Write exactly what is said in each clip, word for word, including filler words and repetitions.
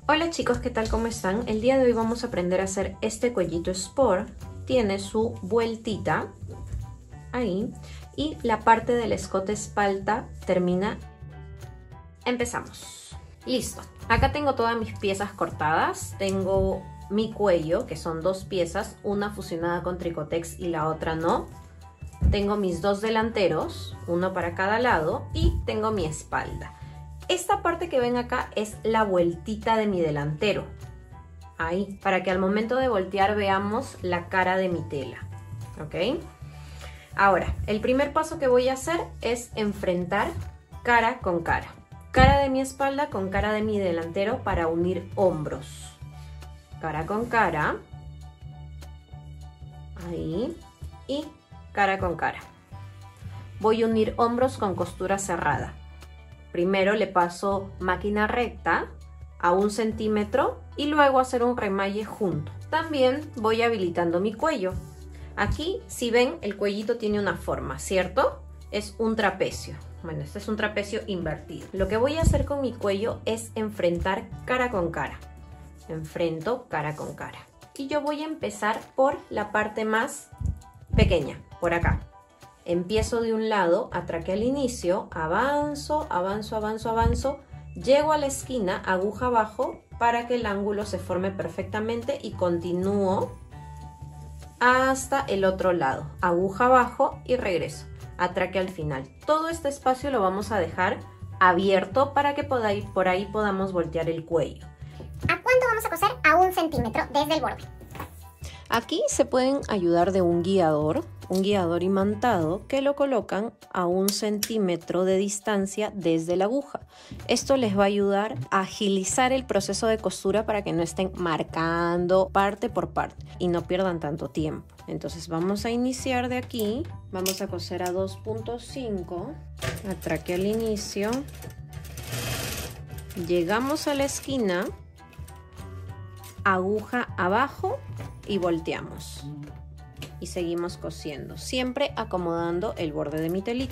Hola chicos, ¿qué tal? ¿Cómo están? El día de hoy vamos a aprender a hacer este cuellito sport. Tiene su vueltita ahí y la parte del escote espalda termina. Empezamos. Listo. Acá tengo todas mis piezas cortadas. Tengo mi cuello, que son dos piezas, una fusionada con Tricotex y la otra no. Tengo mis dos delanteros, uno para cada lado, y tengo mi espalda. Esta parte que ven acá es la vueltita de mi delantero. Ahí, para que al momento de voltear veamos la cara de mi tela. ¿Ok? Ahora, el primer paso que voy a hacer es enfrentar cara con cara. Cara de mi espalda con cara de mi delantero para unir hombros. Cara con cara. Ahí. Y cara con cara. Voy a unir hombros con costura cerrada. Primero le paso máquina recta a un centímetro y luego hacer un remalle junto. También voy habilitando mi cuello. Aquí, si ven, el cuellito tiene una forma, ¿cierto? Es un trapecio. Bueno, este es un trapecio invertido. Lo que voy a hacer con mi cuello es enfrentar cara con cara. Enfrento cara con cara. Y yo voy a empezar por la parte más pequeña, por acá. Empiezo de un lado, atraque al inicio, avanzo, avanzo, avanzo, avanzo, llego a la esquina, aguja abajo para que el ángulo se forme perfectamente y continúo hasta el otro lado, aguja abajo y regreso, atraque al final. Todo este espacio lo vamos a dejar abierto para que por ahí, por ahí podamos voltear el cuello. ¿A cuánto vamos a coser? A un centímetro desde el borde. Aquí se pueden ayudar de un guiador, un guiador imantado que lo colocan a un centímetro de distancia desde la aguja. Esto les va a ayudar a agilizar el proceso de costura para que no estén marcando parte por parte y no pierdan tanto tiempo. Entonces vamos a iniciar de aquí, vamos a coser a dos punto cinco, atraque al inicio, llegamos a la esquina, aguja abajo y volteamos y seguimos cosiendo, siempre acomodando el borde de mi telita.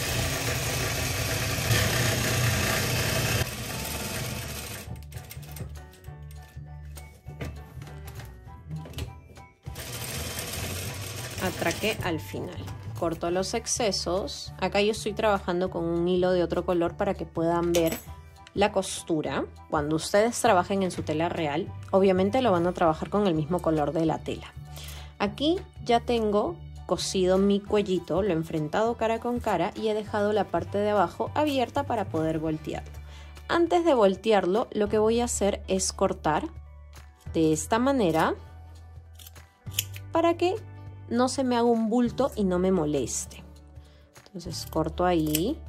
Atraque al final, corto los excesos. Acá yo estoy trabajando con un hilo de otro color para que puedan ver la costura. Cuando ustedes trabajen en su tela real, obviamente lo van a trabajar con el mismo color de la tela. Aquí ya tengo cosido mi cuellito, lo he enfrentado cara con cara y he dejado la parte de abajo abierta para poder voltearlo. Antes de voltearlo, lo que voy a hacer es cortar de esta manera para que no se me haga un bulto y no me moleste. Entonces corto ahí.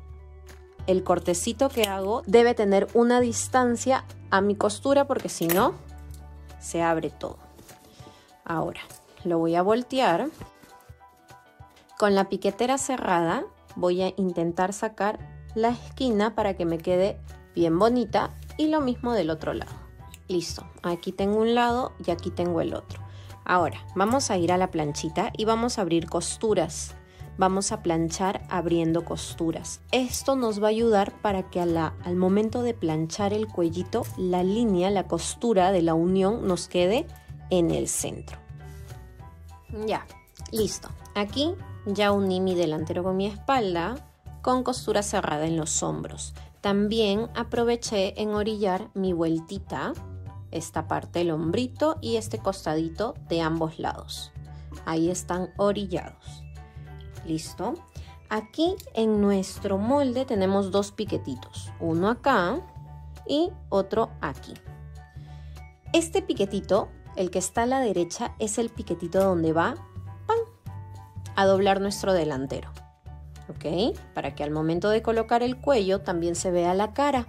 El cortecito que hago debe tener una distancia a mi costura porque si no, se abre todo. Ahora, lo voy a voltear. Con la piquetera cerrada voy a intentar sacar la esquina para que me quede bien bonita y lo mismo del otro lado. Listo, aquí tengo un lado y aquí tengo el otro. Ahora, vamos a ir a la planchita y vamos a abrir costuras. Vamos a planchar abriendo costuras. Esto nos va a ayudar para que a la, al momento de planchar el cuellito, la línea, la costura de la unión nos quede en el centro. Ya, listo. Aquí ya uní mi delantero con mi espalda con costura cerrada en los hombros. También aproveché en orillar mi vueltita, esta parte del hombrito y este costadito de ambos lados. Ahí están orillados. Listo. Aquí en nuestro molde tenemos dos piquetitos, uno acá y otro aquí. Este piquetito, el que está a la derecha, es el piquetito donde va ¡pam!, a doblar nuestro delantero. ¿Ok? Para que al momento de colocar el cuello también se vea la cara.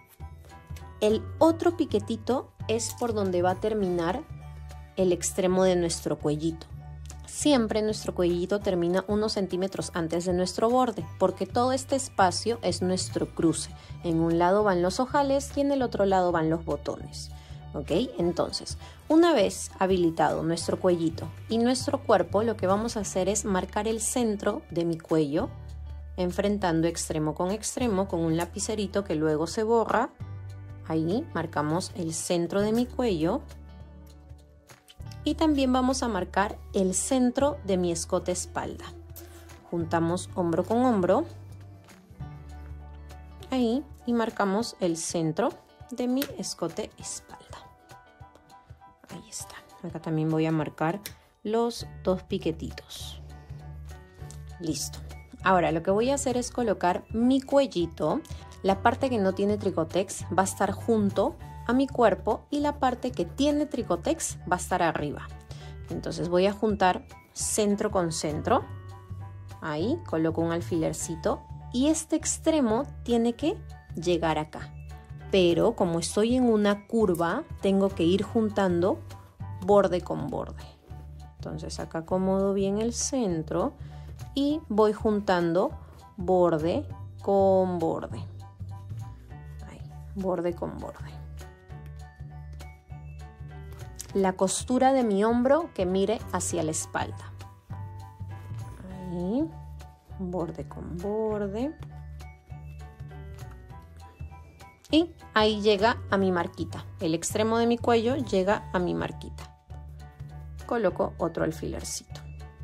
El otro piquetito es por donde va a terminar el extremo de nuestro cuellito. Siempre nuestro cuellito termina unos centímetros antes de nuestro borde, porque todo este espacio es nuestro cruce. En un lado van los ojales y en el otro lado van los botones. ¿Ok? Entonces, una vez habilitado nuestro cuellito y nuestro cuerpo, lo que vamos a hacer es marcar el centro de mi cuello, enfrentando extremo con extremo con un lapicerito que luego se borra Ahí marcamos el centro de mi cuello. Y también vamos a marcar el centro de mi escote espalda. Juntamos hombro con hombro. Ahí, y marcamos el centro de mi escote espalda. Ahí está. Acá también voy a marcar los dos piquetitos. Listo. Ahora lo que voy a hacer es colocar mi cuellito. La parte que no tiene tricotex va a estar junto a mi cuerpo y la parte que tiene tricotex va a estar arriba. Entonces voy a juntar centro con centro. Ahí coloco un alfilercito y este extremo tiene que llegar acá. Pero como estoy en una curva, tengo que ir juntando borde con borde. Entonces acá acomodo bien el centro y voy juntando borde con borde. Ahí, borde con borde. La costura de mi hombro que mire hacia la espalda. Ahí, borde con borde. Y ahí llega a mi marquita. El extremo de mi cuello llega a mi marquita. Coloco otro alfilercito.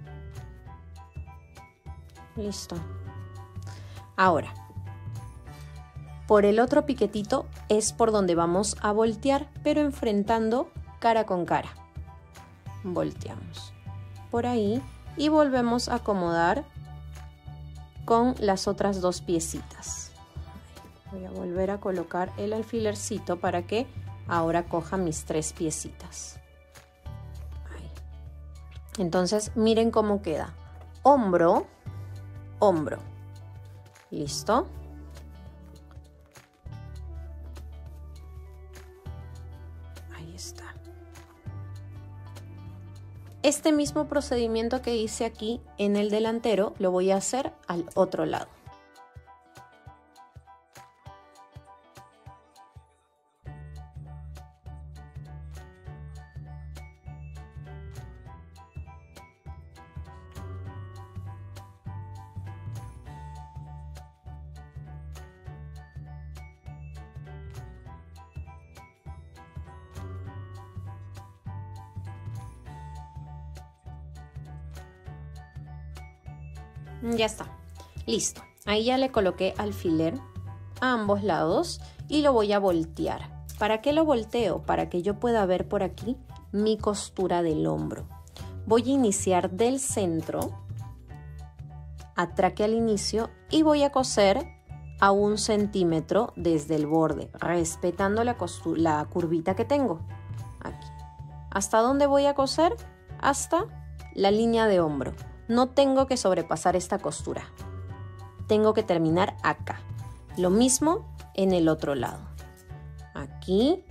Listo. Ahora, por el otro piquetito es por donde vamos a voltear, pero enfrentando cara con cara. Volteamos por ahí y volvemos a acomodar con las otras dos piecitas. Voy a volver a colocar el alfilercito para que ahora coja mis tres piecitas. Ahí. Entonces miren cómo queda. Hombro, hombro. ¿Listo? Ahí está. Este mismo procedimiento que hice aquí en el delantero lo voy a hacer al otro lado. Ya está, listo. Ahí ya le coloqué alfiler a ambos lados y lo voy a voltear. ¿Para qué lo volteo? Para que yo pueda ver por aquí mi costura del hombro. Voy a iniciar del centro, atraque al inicio y voy a coser a un centímetro desde el borde, respetando la, la curvita que tengo aquí. ¿Hasta dónde voy a coser? Hasta la línea de hombro. No tengo que sobrepasar esta costura. Tengo que terminar acá. Lo mismo en el otro lado. Aquí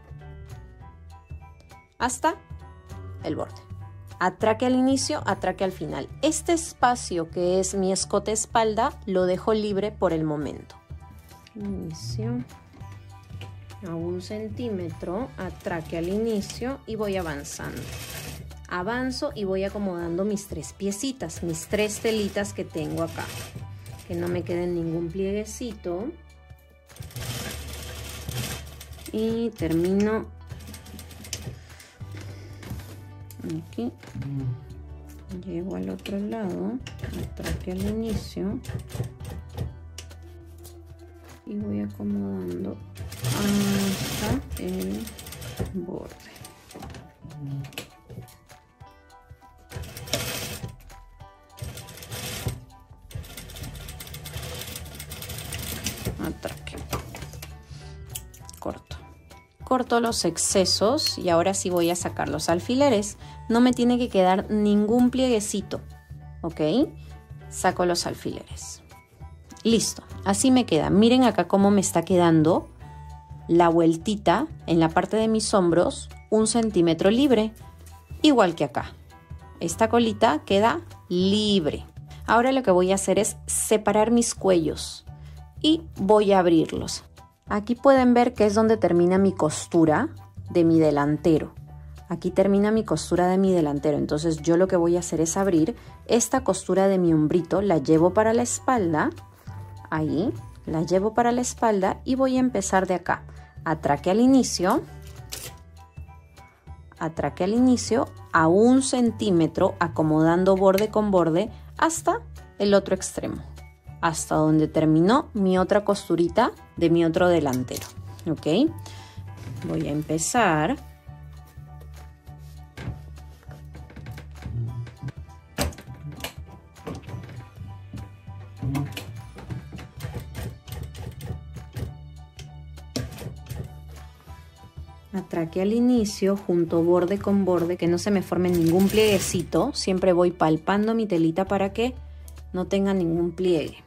hasta el borde. Atraque al inicio, atraque al final. Este espacio que es mi escote espalda lo dejo libre por el momento. Inicio a un centímetro, atraque al inicio y voy avanzando. Avanzo y voy acomodando mis tres piecitas, mis tres telitas que tengo acá. Que no me quede ningún plieguecito. Y termino aquí. Llego al otro lado, atraque al inicio. Y voy acomodando hasta el borde. Atraque. Corto. Corto los excesos y ahora sí voy a sacar los alfileres. No me tiene que quedar ningún plieguecito, ¿ok? Saco los alfileres. Listo, así me queda. Miren acá cómo me está quedando la vueltita en la parte de mis hombros, un centímetro libre, igual que acá. Esta colita queda libre. Ahora lo que voy a hacer es separar mis cuellos y voy a abrirlos. Aquí pueden ver que es donde termina mi costura de mi delantero. Aquí termina mi costura de mi delantero. Entonces yo lo que voy a hacer es abrir esta costura de mi hombrito, la llevo para la espalda. Ahí, la llevo para la espalda y voy a empezar de acá. Atraque al inicio, atraque al inicio a un centímetro, acomodando borde con borde hasta el otro extremo, hasta donde terminó mi otra costurita de mi otro delantero. ¿Ok? Voy a empezar. Atraque al inicio junto borde con borde, que no se me forme ningún plieguecito. Siempre voy palpando mi telita para que no tenga ningún pliegue.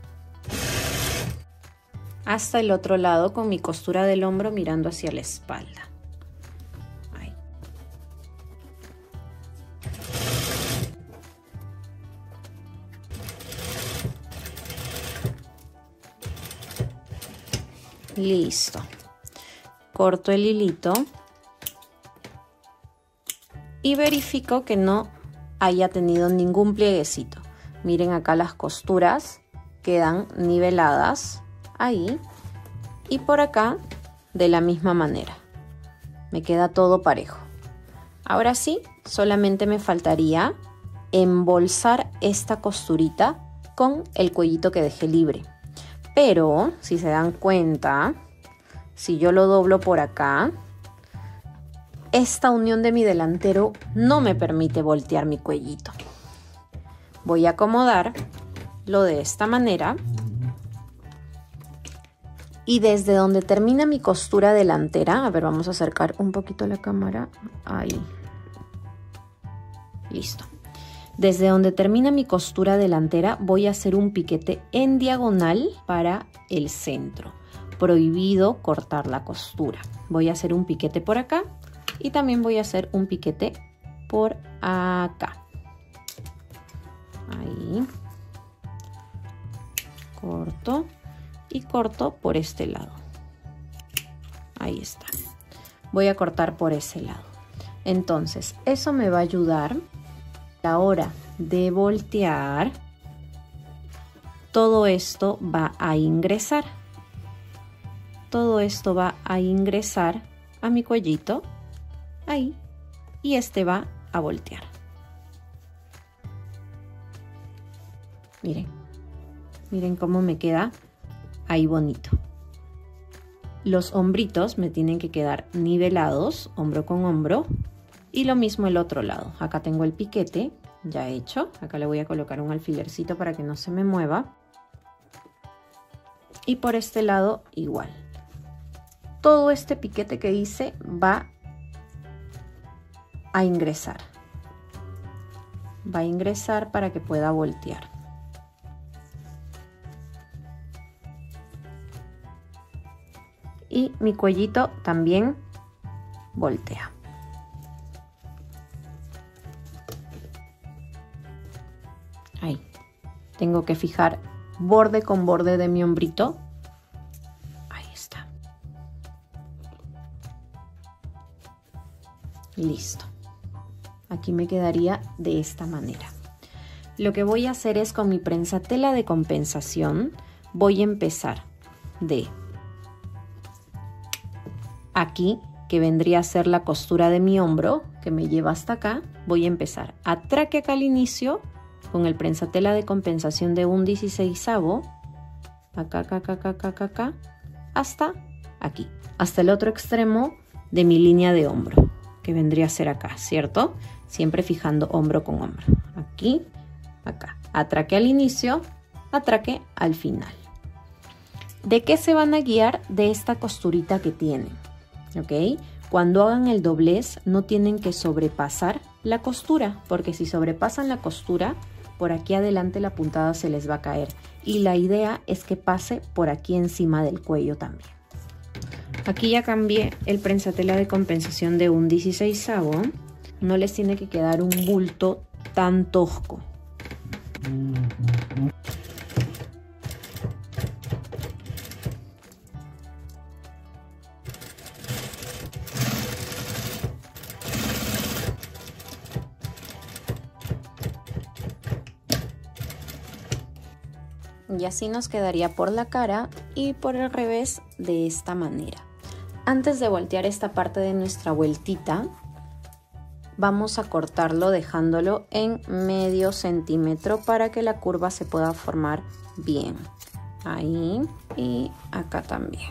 Hasta el otro lado con mi costura del hombro mirando hacia la espalda. Ahí. Listo. Corto el hilito y verifico que no haya tenido ningún plieguecito. Miren, acá las costuras quedan niveladas ahí, y por acá de la misma manera. Me queda todo parejo. Ahora sí, solamente me faltaría embolsar esta costurita con el cuellito que dejé libre. Pero si se dan cuenta, si yo lo doblo por acá, esta unión de mi delantero no me permite voltear mi cuellito. Voy a acomodarlo de esta manera. Y desde donde termina mi costura delantera, a ver, vamos a acercar un poquito la cámara. Ahí. Listo. Desde donde termina mi costura delantera voy a hacer un piquete en diagonal para el centro. Prohibido cortar la costura. Voy a hacer un piquete por acá y también voy a hacer un piquete por acá. Ahí. Corto y corto por este lado. Ahí está. Voy a cortar por ese lado. Entonces, eso me va a ayudar a la hora de voltear. Todo esto va a ingresar. Todo esto va a ingresar a mi cuellito. Ahí. Y este va a voltear. Miren. Miren cómo me queda ahí bonito. Los hombritos me tienen que quedar nivelados, hombro con hombro. Y lo mismo el otro lado. Acá tengo el piquete ya hecho. Acá le voy a colocar un alfilercito para que no se me mueva. Y por este lado igual. Todo este piquete que hice va a ingresar. Va a ingresar para que pueda voltear. Y mi cuellito también voltea. Ahí. Tengo que fijar borde con borde de mi hombrito. Ahí está. Listo. Aquí me quedaría de esta manera. Lo que voy a hacer es con mi prensa tela de compensación. Voy a empezar de aquí, que vendría a ser la costura de mi hombro, que me lleva hasta acá. Voy a empezar atraque acá al inicio con el prensa tela de compensación de un dieciseisavo, acá, acá, acá, acá, acá, acá, hasta aquí, hasta el otro extremo de mi línea de hombro, que vendría a ser acá, ¿cierto? Siempre fijando hombro con hombro. Aquí, acá. Atraque al inicio, atraque al final. ¿De qué se van a guiar? De esta costurita que tienen. ¿Ok? Cuando hagan el doblez no tienen que sobrepasar la costura, porque si sobrepasan la costura, por aquí adelante la puntada se les va a caer. Y la idea es que pase por aquí encima del cuello también. Aquí ya cambié el prensatela de compensación de un dieciseisavo. No les tiene que quedar un bulto tan tosco. Y así nos quedaría por la cara y por el revés de esta manera. Antes de voltear esta parte de nuestra vueltita, vamos a cortarlo dejándolo en medio centímetro para que la curva se pueda formar bien. Ahí y acá también.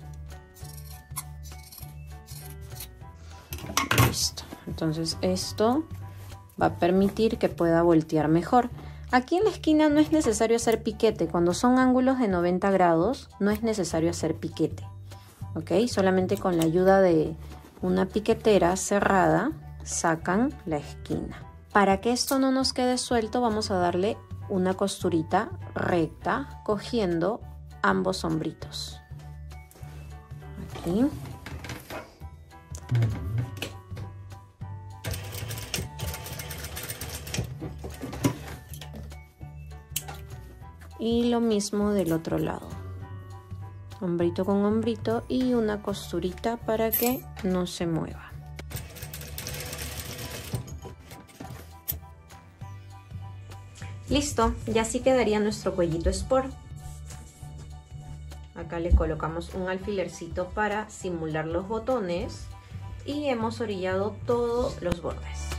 Listo. Entonces esto va a permitir que pueda voltear mejor. Aquí en la esquina no es necesario hacer piquete. Cuando son ángulos de noventa grados no es necesario hacer piquete. ¿Ok? Solamente con la ayuda de una piquetera cerrada sacan la esquina. Para que esto no nos quede suelto, vamos a darle una costurita recta cogiendo ambos hombritos. Aquí. Y lo mismo del otro lado. Hombrito con hombrito y una costurita para que no se mueva. Listo, ya así quedaría nuestro cuellito sport. Acá le colocamos un alfilercito para simular los botones y hemos orillado todos los bordes.